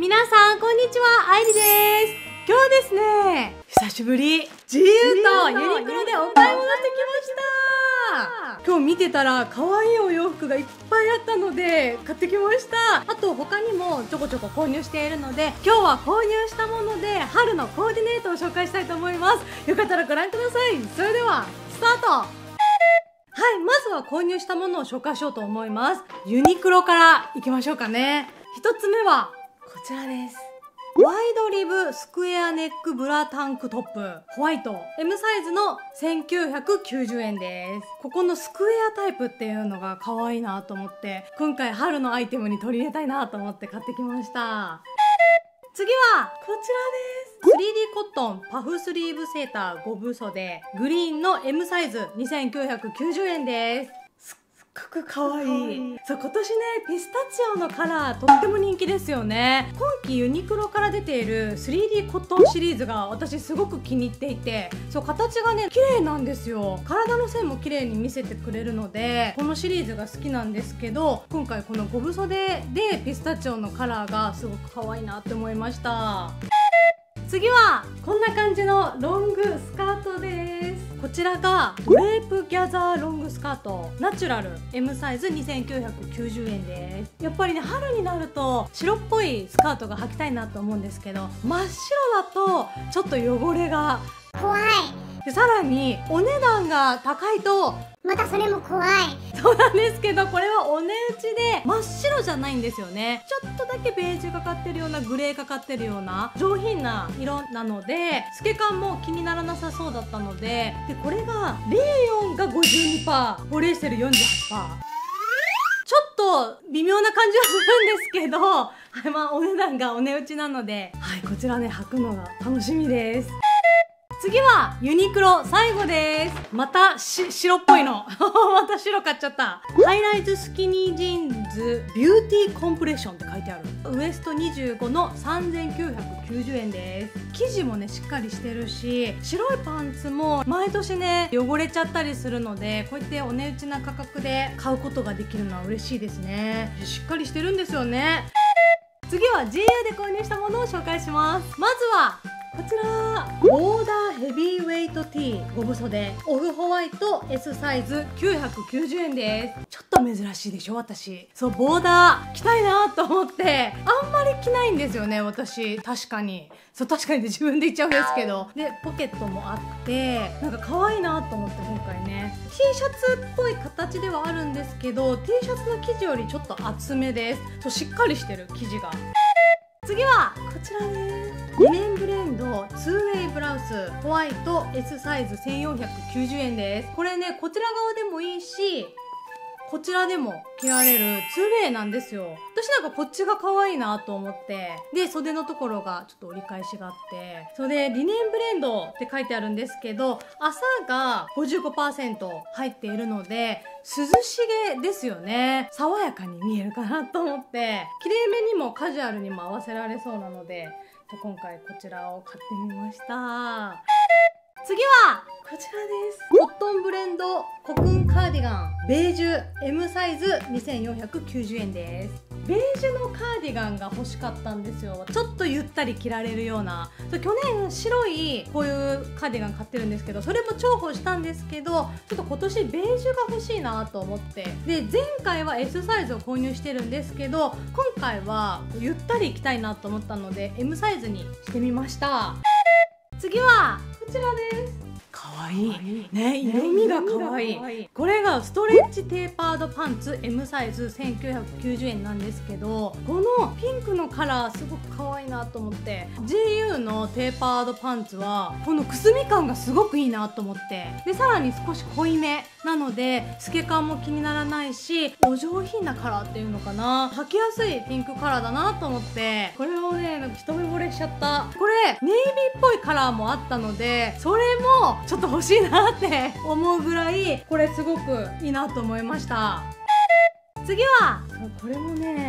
皆さんこんにちは、あいりです。今日ですね、久しぶり GU とユニクロでお買い物してきました。今日見てたら可愛いお洋服がいっぱいあったので買ってきました。あと他にもちょこちょこ購入しているので、今日は購入したもので春のコーディネートを紹介したいと思います。よかったらご覧ください。それではスタート。はい、まずは購入したものを紹介しようと思います。ユニクロからいきましょうかね。一つ目はこちらです。ワイドリブスクエアネックブラタンクトップホワイト M サイズの1990円です。ここのスクエアタイプっていうのが可愛いなと思って、今回春のアイテムに取り入れたいなと思って買ってきました。次はこちらです。 3D コットンパフスリーブセーター5分袖グリーンの M サイズ2990円です。すっごく可愛い。そう、今年ねピスタチオのカラーとっても人気ですよね。今季ユニクロから出ている 3D コットンシリーズが私すごく気に入っていて、そう、形がね綺麗なんですよ。体の線も綺麗に見せてくれるのでこのシリーズが好きなんですけど、今回この5分袖でピスタチオのカラーがすごく可愛いなって思いました。次はこんな感じのロングスカートです。こちらがグレープギャザーロングスカートナチュラル M サイズ2990円です。やっぱりね春になると白っぽいスカートが履きたいなと思うんですけど、真っ白だとちょっと汚れが怖い。 でさらにお値段が高いとまたそれも怖い。 そうなんですけど、これはお値打ちで真っ白じゃないんですよね。ちょっとだけベージュかかってるようなグレーかかってるような上品な色なので透け感も気にならなさそうだったので、これがレーヨンが 52%、 ポリエステル 48%、 ちょっと微妙な感じはするんですけど、はい、まあお値段がお値打ちなので、はい、こちらね履くのが楽しみです。次はユニクロ最後です。また白っぽいのまた白買っちゃった。ハイライズスキニージーンズビューティーコンプレッションって書いてある。ウエスト25の3990円です。生地もねしっかりしてるし、白いパンツも毎年ね汚れちゃったりするので、こうやってお値打ちな価格で買うことができるのは嬉しいですね。しっかりしてるんですよね。次は GU で購入したものを紹介します。まずはこちらボーダーヘビーウェイト T 5分袖オフホワイト S サイズ990円です。ちょっと珍しいでしょ。私そうボーダー着たいなと思ってあんまり着ないんですよね私。確かにそう、確かに自分で言っちゃうんですけど、でポケットもあってなんか可愛いなと思って今回ね T シャツっぽい形ではあるんですけど、 T シャツの生地よりちょっと厚めです。そう、しっかりしてる生地が。次はこちらです。リネンブレンド 2way ブラウスホワイト S サイズ1490円です。これねこちら側でもいいしこちらでも着られる 2way なんですよ。私なんかこっちが可愛いなと思って、で袖のところがちょっと折り返しがあって、それでリネンブレンドって書いてあるんですけど、麻が 55% 入っているので涼しげですよね。爽やかに見えるかなと思って、きれいめにもカジュアルにも合わせられそうなので今回こちらを買ってみました。次はこちらです。コットンブレンドコクンカーディガンベージュ M サイズ2490円です。ベージュのカーディガンが欲しかったんですよ。ちょっとゆったり着られるような。去年白いこういうカーディガン買ってるんですけど、それも重宝したんですけど、ちょっと今年ベージュが欲しいなと思って、で前回は S サイズを購入してるんですけど、今回はゆったり着たいなと思ったので M サイズにしてみました。次はこちらです。かわいいね、色味がかわいい。これがストレッチテーパードパンツ M サイズ1990円なんですけど、このピンクのカラーすごくかわいいなと思って、 GU のテーパードパンツはこのくすみ感がすごくいいなと思って、でさらに少し濃いめなので透け感も気にならないし、お上品なカラーっていうのかな、履きやすいピンクカラーだなと思って、これをねなんか一目惚れしちゃった。これネイビーっぽいカラーもあったので、それもちょっと欲しいなって思うぐらいこれすごくいいなと思いました。次はこれもね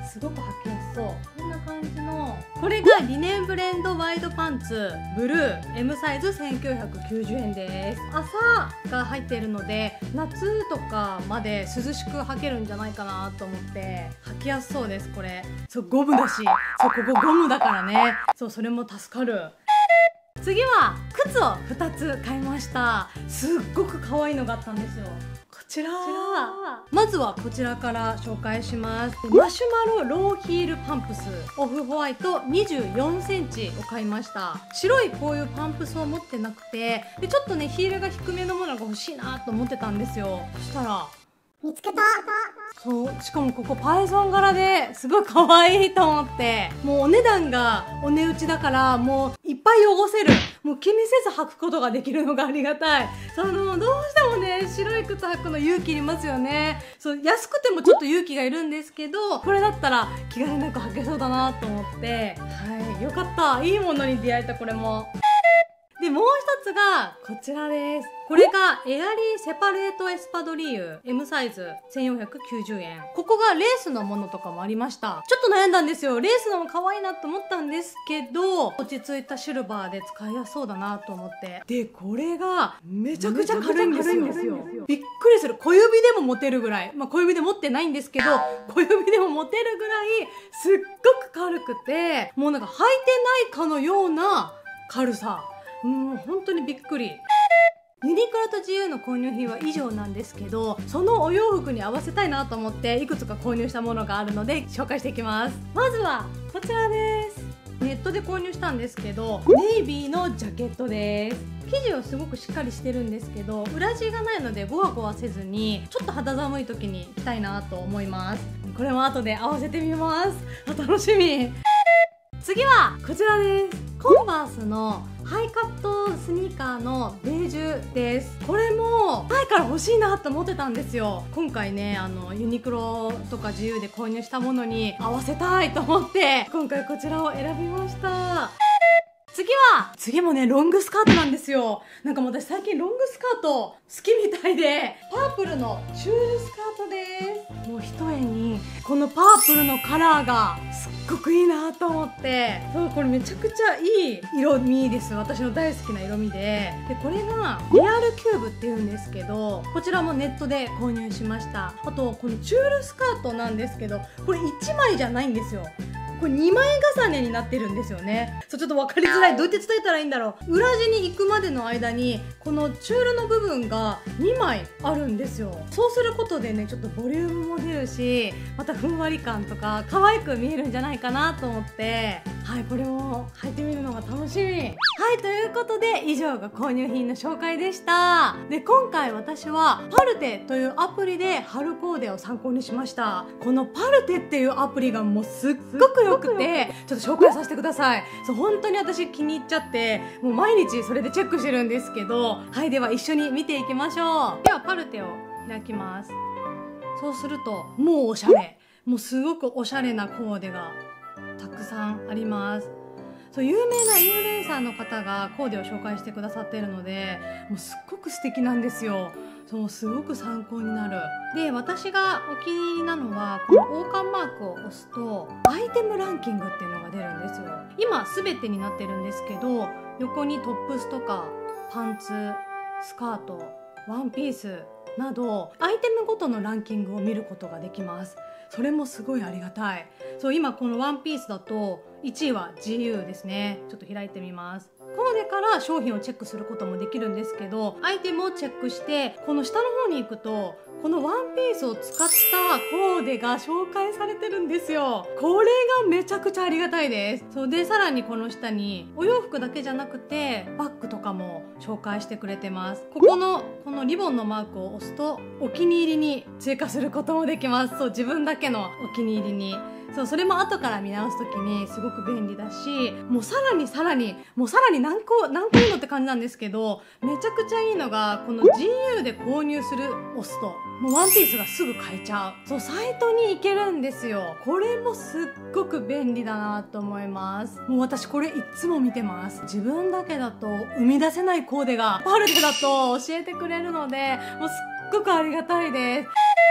すごく履きやすそう。こんな感じの、これがリネンブレンドワイドパンツブルー M サイズ1990円です。朝が入っているので夏とかまで涼しく履けるんじゃないかなと思って履きやすそうです。これそうゴムだし、そうここゴムだからね、そうそれも助かる。次は靴を2つ買いました。すっごく可愛いのがあったんですよ。こちらまずはこちらから紹介します。マシュマロローヒールパンプスオフホワイト24センチを買いました。白いこういうパンプスを持ってなくて、でちょっとねヒールが低めのものが欲しいなと思ってたんですよ。そしたら見つけた。そう、しかもここパイソン柄ですごい可愛いと思って、もうお値段がお値打ちだからもういっぱい汚せる、もう気にせず履くことができるのがありがたい。どうしてもね白い靴履くの勇気いりますよね。そう安くてもちょっと勇気がいるんですけど、これだったら気兼ねなく履けそうだなと思って、はい、よかった、いいものに出会えた。これもで、もう一つがこちらです。これがエアリーセパレートエスパドリーユ M サイズ1490円。ここがレースのものとかもありました。ちょっと悩んだんですよ。レースのも可愛いなと思ったんですけど、落ち着いたシルバーで使いやすそうだなと思って。で、これがめちゃくちゃ軽いんですよ。びっくりする。小指でも持てるぐらい。まあ小指で持ってないんですけど、小指でも持てるぐらいすっごく軽くて、もうなんか履いてないかのような軽さ。本当にびっくり。ユニクロと GU の購入品は以上なんですけど、そのお洋服に合わせたいなと思っていくつか購入したものがあるので紹介していきます。まずはこちらです。ネットで購入したんですけど、ネイビーのジャケットです。生地はすごくしっかりしてるんですけど、裏地がないのでゴワゴワせずにちょっと肌寒い時に着たいなと思います。これも後で合わせてみます。楽しみ。次はこちらです。コンバースのハイカットスニーカーのベージュです。これも前から欲しいなと思ってたんですよ。今回ねユニクロとか GU で購入したものに合わせたいと思って今回こちらを選びました。次もねロングスカートなんですよ。なんかもう私最近ロングスカート好きみたいで、パープルのシュールスカートです。もう一重にこのパープルのカラーがすっごくいいなと思って、そうこれめちゃくちゃいい色味です。私の大好きな色味で、これがリアルキューブっていうんですけど、こちらもネットで購入しました。あとこのチュールスカートなんですけど、これ1枚じゃないんですよ。これ2枚重ねになってるんですよね。そうちょっと分かりづらい。どうやって伝えたらいいんだろう。裏地に行くまでの間にこのチュールの部分が2枚あるんですよ。そうすることでねちょっとボリュームも出るし、またふんわり感とか可愛く見えるんじゃないかなと思って、はい、これも履いてみるのが楽しみ。はい、ということで以上が購入品の紹介でした。で、今回私はパルテというアプリで春コーデを参考にしました。このパルテっていうアプリがもうすっごく良くて、ちょっと紹介させてください。そう、本当に私気に入っちゃって、もう毎日それでチェックしてるんですけど、はい、では一緒に見ていきましょう。ではパルテを開きます。そうするともうおしゃれ、もうすごくおしゃれなコーデがたくさんあります。そう、有名なインフルエンサーの方がコーデを紹介してくださっているので、もうすっごく素敵なんですよ。そう、すごく参考になる。で、私がお気に入りなのはこの王冠マークを押すとアイテムランキングっていうのが出るんですよ。今全てになってるんですけど、横にトップスとかパンツ、スカート、ワンピースなどアイテムごとのランキングを見ることができます。それもすごいありがたい。そう、今このワンピースだと1位は GU ですね。ちょっと開いてみます。コーデから商品をチェックすることもできるんですけど、アイテムをチェックしてこの下の方に行くとこのワンピースを使ったコーデが紹介されてるんですよ。これがめちゃくちゃありがたいです。そうで、さらにこの下にお洋服だけじゃなくてバッグとかも紹介してくれてます。このリボンのマークを押すとお気に入りに追加することもできます。そう、自分だけのお気に入りに。そう、それも後から見直すときにすごく便利だし、もうさらに何個いいのって感じなんですけど、めちゃくちゃいいのがこの GU で購入する押すともうワンピースがすぐ買えちゃう。そう、サイトに行けるんですよ。これもすっごく便利だなと思います。もう私これいつも見てます。自分だけだと生み出せないコーデがパルテだと教えてくれるので、もうすっごくありがたいです。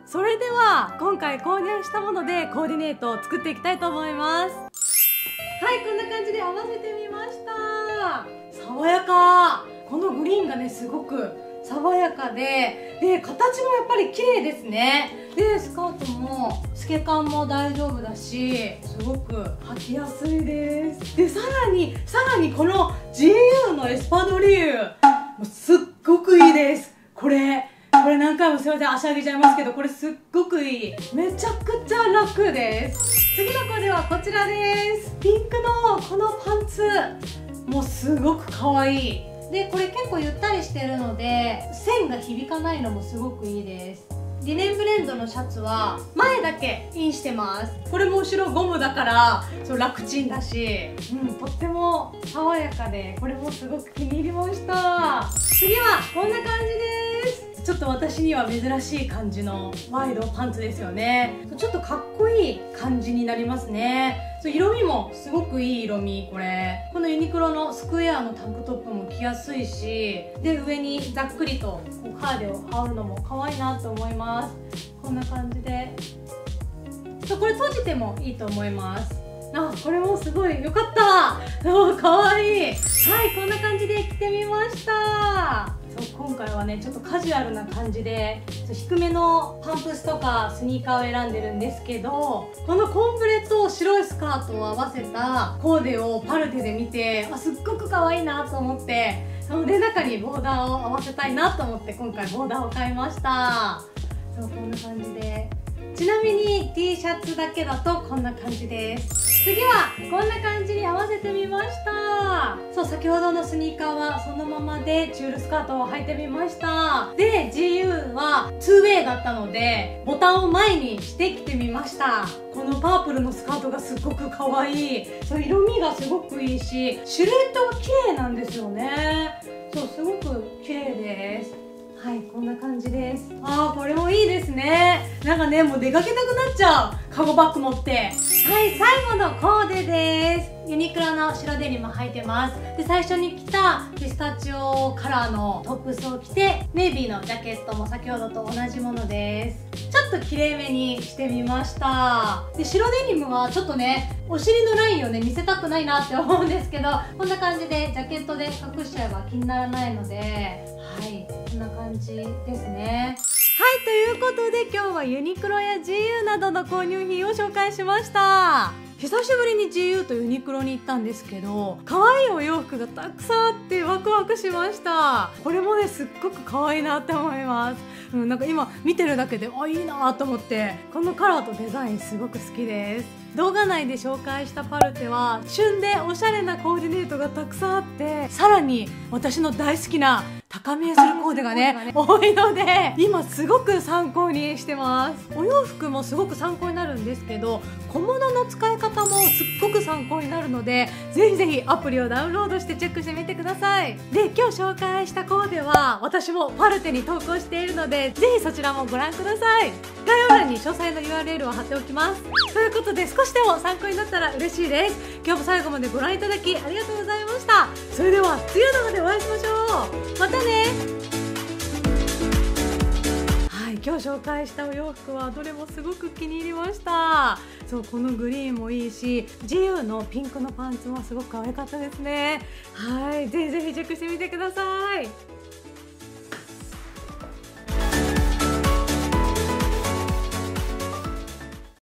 それでは今回購入したものでコーディネートを作っていきたいと思います。はい、こんな感じで合わせてみました。爽やか。このグリーンがねすごく爽やかで形もやっぱり綺麗ですね。でスカートも透け感も大丈夫だし、すごく履きやすいです。でさらにこの GU のエスパドリューもうすっごくいいです。これ何回もすいません足上げちゃいますけど、これすっごくいい。めちゃくちゃ楽です。次のコーデはこちらです。ピンクのこのパンツもうすごく可愛い。でこれ結構ゆったりしてるので線が響かないのもすごくいいです。リネンブレンドのシャツは前だけインしてます。これも後ろゴムだから楽ちんだし、とっても爽やかでこれもすごく気に入りました。次はこんな感じです。ちょっと私には珍しい感じのワイドパンツですよね。ちょっとかっこいい感じになりますね。色味もすごくいい色味。このユニクロのスクエアのタンクトップも着やすいし、で上にざっくりとカーデを羽織るのも可愛いなと思います。こんな感じでこれ閉じてもいいと思います。これもすごい良かった。可愛い。はい、こんな感じで着てみました。今回はねちょっとカジュアルな感じで低めのパンプスとかスニーカーを選んでるんですけど、このコンブレと白いスカートを合わせたコーデをパルテで見てすっごく可愛いなと思って、で中にボーダーを合わせたいなと思って今回ボーダーを買いました。こんな感じで、ちなみに T シャツだけだとこんな感じです。次はこんな感じに合わせてみました。先ほどのスニーカーはそのままでチュールスカートを履いてみました。で GU は 2way だったのでボタンを前にしてきてみました。このパープルのスカートがすっごく可愛い。色味がすごくいいしシルエットが綺麗なんですよね。すごく綺麗です。はい、こんな感じです。これもいいですね。もう出かけたくなっちゃう。カゴバッグ持って。はい、最後のコーデです。ユニクロの白デニム履いてます。で最初に着たピスタチオカラーのトップスを着て、ネイビーのジャケットも先ほどと同じものです。ちょっときれいめにしてみました。で白デニムはちょっとねお尻のラインをね見せたくないなって思うんですけど、こんな感じでジャケットで隠しちゃえば気にならないので、はい、こんな感じですね。はい、ということで今日はユニクロや GU などの購入品を紹介しました。久しぶりに GU とユニクロに行ったんですけど、可愛いお洋服がたくさんあってワクワクしました。これもねすっごく可愛いなって思います。今見てるだけでいいなと思って、このカラーとデザインすごく好きです。動画内で紹介したパルテは旬でおしゃれなコーディネートがたくさんあって、さらに私の大好きな高見えするコーデがね多いので今すごく参考にしてます。お洋服もすごく参考になるんですけど、小物の使い方もすっごく参考になるので、ぜひぜひアプリをダウンロードしてチェックしてみてください。で今日紹介したコーデは私もパルテに投稿しているので、ぜひそちらもご覧ください。概要欄に詳細の URL を貼っておきます。ということで少しでも参考になったら嬉しいです。今日も最後までご覧いただきありがとうございました。それでは次の動画でお会いしましょう。またね。はい、今日紹介したお洋服はどれもすごく気に入りました。このグリーンもいいし GU のピンクのパンツもすごく可愛かったですね。はい、ぜひぜひチェックしてみてください。